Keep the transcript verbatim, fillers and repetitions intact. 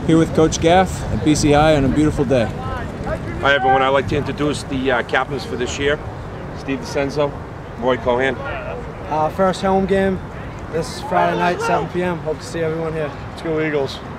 Here with Coach Gaff at B C High on a beautiful day. Hi everyone, I'd like to introduce the uh, captains for this year. Steve DeCenzo, Roy Cohan. Uh, first home game this Friday night, seven p m Hope to see everyone here. Let's go Eagles.